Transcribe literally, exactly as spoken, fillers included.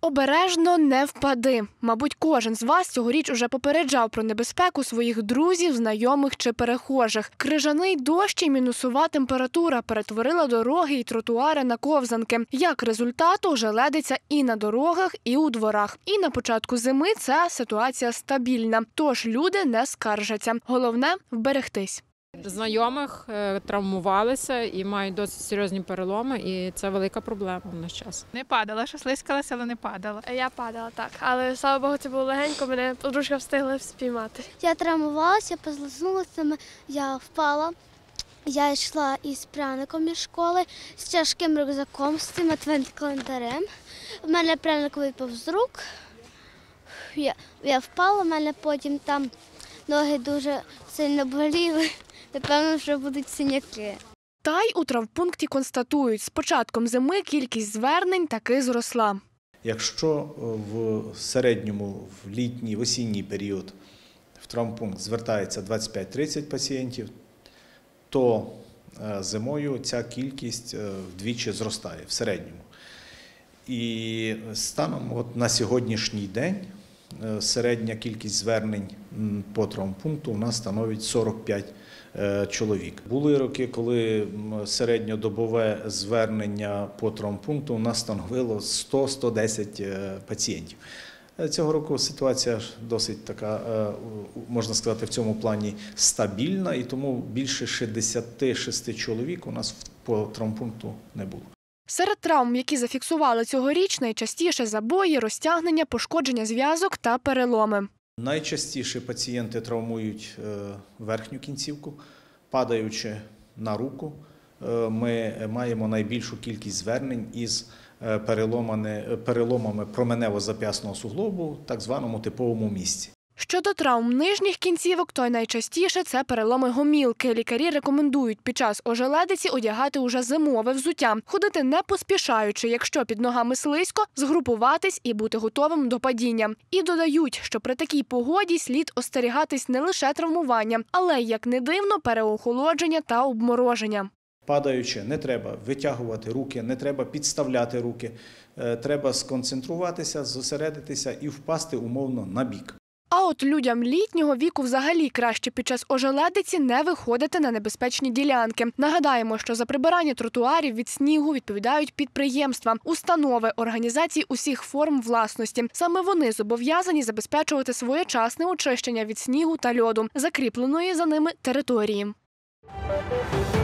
Обережно не впади. Мабуть, кожен з вас цьогоріч уже попереджав про небезпеку своїх друзів, знайомих чи перехожих. Крижаний дощ і мінусова температура перетворила дороги і тротуари на ковзанки. Як результат, ожеледиться і на дорогах, і у дворах. І на початку зими ця ситуація стабільна. Тож люди не скаржаться. Головне – вберегтись. Знайомих травмувалися і мають досить серйозні переломи, і це велика проблема в наш час. Не падала, що слизькалася, але не падала. Я падала, так. Але, слава Богу, це було легенько, мене подружка встигла спіймати. Я травмувалася, позлизнулася, я впала. Я йшла із пряником із школи, з тяжким рюкзаком, з цим адвент-календарем. У мене пряник випав з рук. Я, я впала, у мене потім там ноги дуже сильно боліли. Напевно, що будуть синяки. Та й у травмпункті констатують, з початком зими кількість звернень таки зросла. Якщо в середньому в літній, в осінній період в травмпункт звертається двадцять п'ять - тридцять пацієнтів, то зимою ця кількість вдвічі зростає в середньому. І станом от на сьогоднішній день середня кількість звернень по травмпункту у нас становить сорок п'ять чоловік. Були роки, коли середньодобове звернення по травмпункту у нас становило сто - сто десять пацієнтів. Цього року ситуація досить така, можна сказати, в цьому плані стабільна, і тому більше шістдесят шість чоловік у нас по травмпункту не було. Серед травм, які зафіксували цьогоріч, найчастіше забої, розтягнення, пошкодження зв'язок та переломи. Найчастіше пацієнти травмують верхню кінцівку, падаючи на руку. Ми маємо найбільшу кількість звернень із переломами променево-зап'ясного суглобу, так званому типовому місці. Щодо травм нижніх кінцівок, то найчастіше це переломи гомілки. Лікарі рекомендують під час ожеледиці одягати уже зимове взуття. Ходити не поспішаючи, якщо під ногами слизько, згрупуватись і бути готовим до падіння. І додають, що при такій погоді слід остерігатись не лише травмування, але, як не дивно, переохолодження та обмороження. Падаючи, не треба витягувати руки, не треба підставляти руки. Треба сконцентруватися, зосередитися і впасти умовно на бік. А от людям літнього віку взагалі краще під час ожеледиці не виходити на небезпечні ділянки. Нагадаємо, що за прибирання тротуарів від снігу відповідають підприємства, установи, організації усіх форм власності. Саме вони зобов'язані забезпечувати своєчасне очищення від снігу та льоду, закріпленої за ними території.